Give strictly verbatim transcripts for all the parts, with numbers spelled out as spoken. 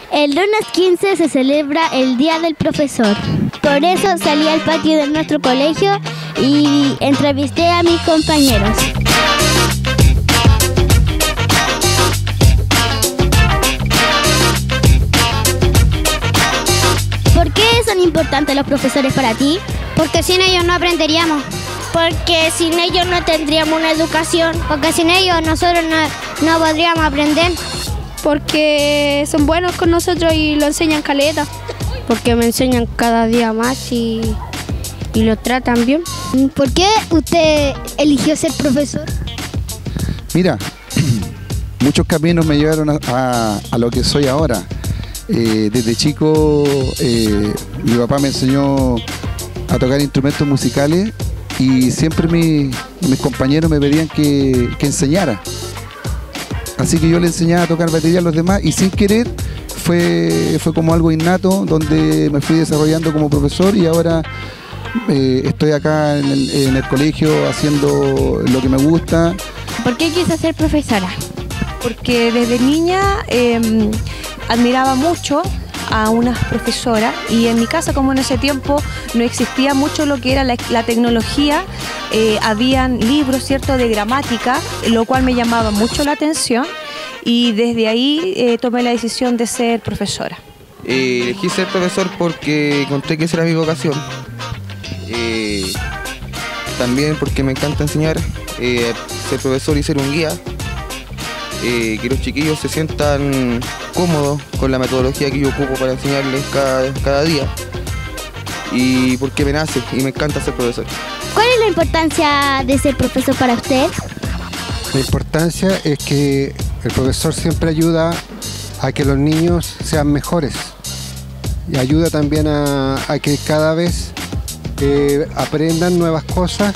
El lunes quince se celebra el Día del Profesor. Por eso salí al patio de nuestro colegio y entrevisté a mis compañeros. ¿Por qué son importantes los profesores para ti? Porque sin ellos no aprenderíamos. Porque sin ellos no tendríamos una educación. Porque sin ellos nosotros no, no podríamos aprender. Porque son buenos con nosotros y lo enseñan caleta. Porque me enseñan cada día más y, y lo tratan bien. ¿Por qué usted eligió ser profesor? Mira, muchos caminos me llevaron a, a, a lo que soy ahora. Eh, desde chico eh, mi papá me enseñó a tocar instrumentos musicales y siempre mi, mis compañeros me pedían que, que enseñara. Así que yo le enseñaba a tocar batería a los demás y sin querer fue, fue como algo innato donde me fui desarrollando como profesor y ahora eh, estoy acá en el, en el colegio haciendo lo que me gusta. ¿Por qué quise ser profesora? Porque desde niña eh, admiraba mucho a una profesora y en mi casa, como en ese tiempo no existía mucho lo que era la, la tecnología, eh, habían libros, ¿cierto?, de gramática, lo cual me llamaba mucho la atención y desde ahí eh, tomé la decisión de ser profesora. Eh, elegí ser profesor porque encontré que esa era mi vocación. Eh, también porque me encanta enseñar, eh, ser profesor y ser un guía. Eh, que los chiquillos se sientan cómodos con la metodología que yo ocupo para enseñarles cada, cada día y porque me nace y me encanta ser profesor. ¿Cuál es la importancia de ser profesor para usted? La importancia es que el profesor siempre ayuda a que los niños sean mejores y ayuda también a, a que cada vez eh, aprendan nuevas cosas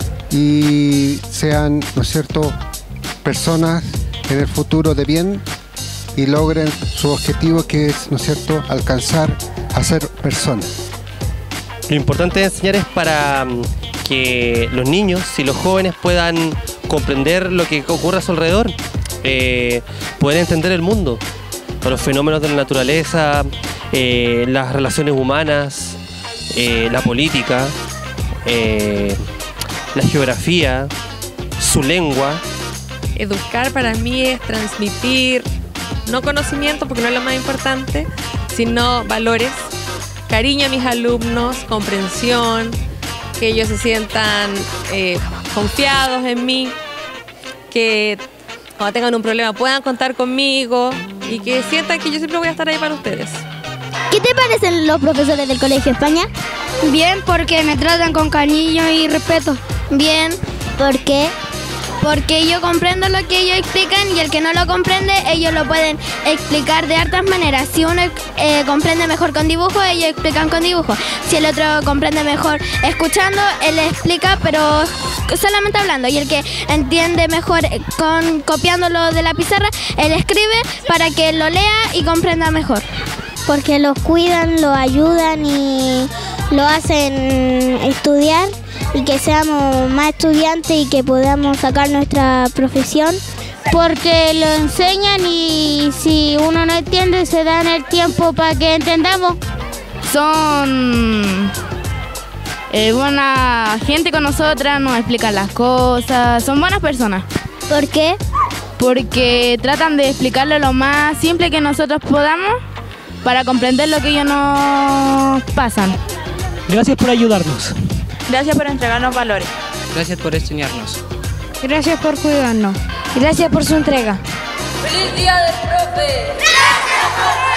y sean, ¿no es cierto?, personas en el futuro de bien y logren su objetivo, que es, ¿no es cierto?, alcanzar a ser personas. Lo importante de enseñar es para que los niños y los jóvenes puedan comprender lo que ocurre a su alrededor, eh, poder entender el mundo, los fenómenos de la naturaleza, eh, las relaciones humanas, eh, la política, eh, la geografía, su lengua. Educar para mí es transmitir, no conocimiento porque no es lo más importante, sino valores, cariño a mis alumnos, comprensión, que ellos se sientan eh, confiados en mí, que cuando tengan un problema puedan contar conmigo y que sientan que yo siempre voy a estar ahí para ustedes. ¿Qué te parecen los profesores del Colegio España? Bien, porque me tratan con cariño y respeto. Bien, ¿por qué? Porque yo comprendo lo que ellos explican y el que no lo comprende, ellos lo pueden explicar de hartas maneras. Si uno eh, comprende mejor con dibujo, ellos explican con dibujo. Si el otro comprende mejor escuchando, él explica, pero solamente hablando. Y el que entiende mejor con copiándolo de la pizarra, él escribe para que lo lea y comprenda mejor. Porque los cuidan, los ayudan y lo hacen estudiar y que seamos más estudiantes y que podamos sacar nuestra profesión. Porque lo enseñan y si uno no entiende se dan el tiempo para que entendamos. Son eh, buena gente con nosotras, nos explican las cosas, son buenas personas. ¿Por qué? Porque tratan de explicarle lo más simple que nosotros podamos para comprender lo que ellos nos pasan. Gracias por ayudarnos. Gracias por entregarnos valores. Gracias por enseñarnos. Gracias por cuidarnos. Gracias por su entrega. ¡Feliz Día del Profe! ¡Gracias por